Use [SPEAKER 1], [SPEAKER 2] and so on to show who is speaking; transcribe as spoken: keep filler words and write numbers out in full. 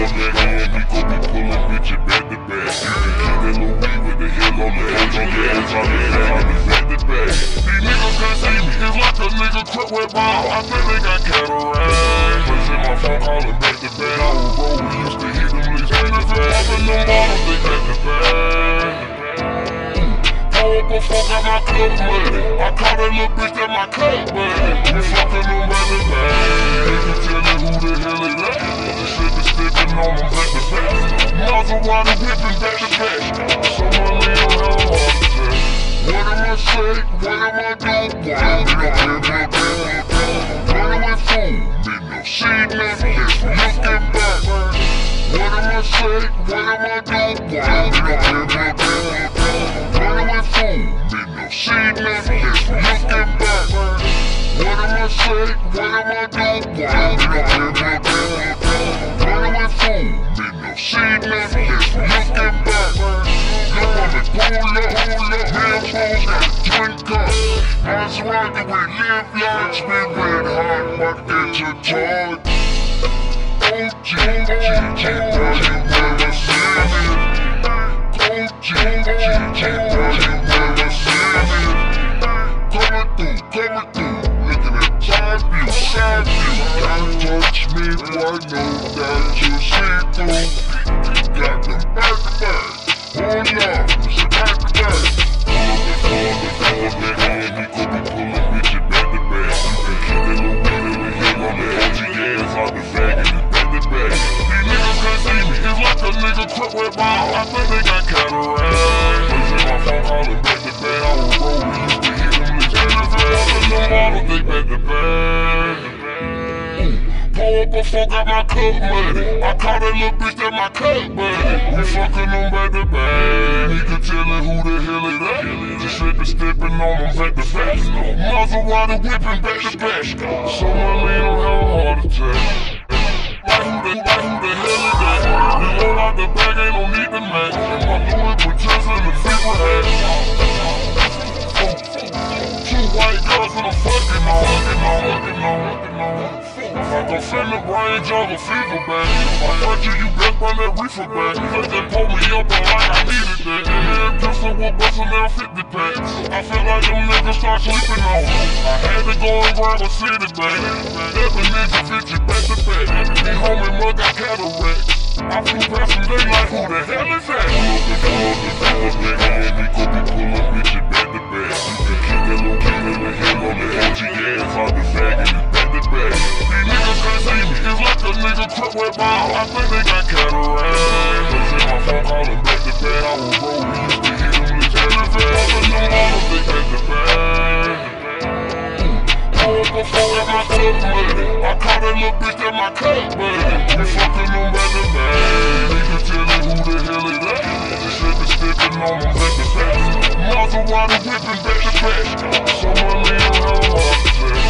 [SPEAKER 1] hand, we gon' be pulling bitches back to back. You can keep that little weed with the hell on the edge on the edge on the edge, back to back. These niggas can't see me, it's like a nigga quit with ball. I think they got cataract. But in my phone calling back to back, I was roll, we used to hit them leaves back to back. Poppin' them bottles, they back to back. Pull up a fuck out my club money. I caught that little bitch at my club buddy. We fucking them back to back. They can tell me who the hell is that. The shit be sticking on them back to back. Maserati whipping back to back. Someone leave them hell hard to tell. What am I say? What am I do? What am I do? What am I fool? Me no see nothing. Just looking back. What am I say? What am I do? What am I do? What am I fool? Me no see nothing. Just looking back. What am I say? What am I do? What am I do? What am I fool? Me no see nothing. Just looking back. Look on the pull up, pull up, man, pose got a drink up. Maserati, we live large, we red hot, but get your charge. O G, O G, boy, you never see me. O G, O G, boy, you never see me. Coming through, coming through, looking at side view, side view. Can't touch me, boy, know that you see through. Got them back to back. Hold up, it's a back to back. Pull up the phone, the phone, the hand, we gon' be pulling bitches back to back. You can keep that little weed in the hill on the O G ass out the bag and it's back to back. These niggas can't see me, it's like a nigga quit with ball. I think they got cataract. But in my phone calling back to back, I was roll, we used to hit them leaves back to back. Poppin' them bottles, they back to back. Pull up a fuck out my club money. I caught that little bitch at my club buddy. We fucking them back to back. He could tell it who the hell is that. Just slippin' steppin' on them back to back. Maserati whipping back to back. Someone leave them have a heart attack. Like who the, like who the hell is that? We roll out the bag, ain't no need to match. And my Louis Vuittons in the fever hat. Two white girls and I'm fucking on, fucking on, fucking on, fucking on. I gon' send the Brian Jungle fever back. I thought you, you best run that reefer back. Cause they pulled me up and like I needed that. And then pistol was bustin' down fifty packs. I feel like them niggas start sleeping on me. I had to go and grab a city bag. Every ninja fifty back to back. Me homie mug got cataract. I flew past some day like who the hell is that? Pull up the phone, the phone, the hand, we gon' be pulling bitches back to back. You can keep that little weed in the hill on the O G ass out the bag and it's back to back. These niggas can't see me, it's like a nigga quit with ball. I think they got cataract. But in my phone calling back to back, I was roll, we used to hit them leaves back to back. Poppin' them bottles, they back to back. Pull up a phone at my club money. I caught that little bitch at my club buddy. We fucking them back to back. He can tell me who the hell is that. Just slippin' steppin' on them back to back. Maserati whipping back to back. Someone leave them have a heart attack.